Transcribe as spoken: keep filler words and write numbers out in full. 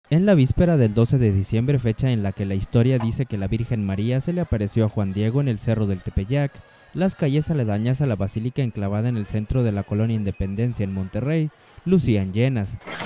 En la víspera del doce de diciembre, fecha en la que la historia dice que la Virgen María se le apareció a Juan Diego en el Cerro del Tepeyac, las calles aledañas a la basílica enclavada en el centro de la colonia Independencia en Monterrey lucían llenas.